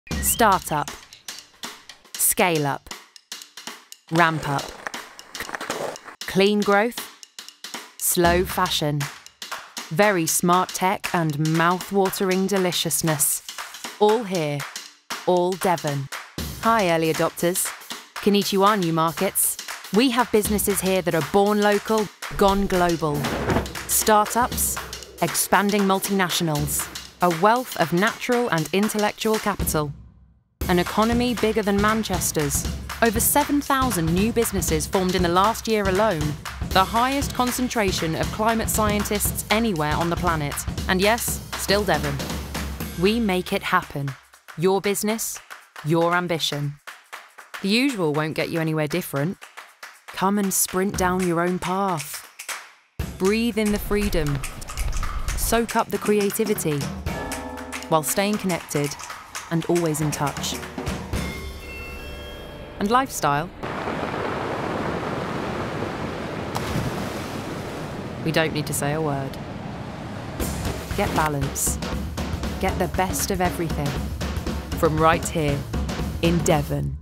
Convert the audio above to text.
Start-up. Scale-up. Ramp-up. Clean growth. Slow fashion. Very smart tech and mouth-watering deliciousness. All here. All Devon. Hi, early adopters. Konnichiwa, new markets. We have businesses here that are born local, gone global. Startups, expanding multinationals, a wealth of natural and intellectual capital. An economy bigger than Manchester's. Over 7,000 new businesses formed in the last year alone. The highest concentration of climate scientists anywhere on the planet. And yes, still Devon. We make it happen. Your business, your ambition. The usual won't get you anywhere different. Come and sprint down your own path. Breathe in the freedom. Soak up the creativity, while staying connected and always in touch. And lifestyle. We don't need to say a word. Get balance. Get the best of everything. From right here in Devon.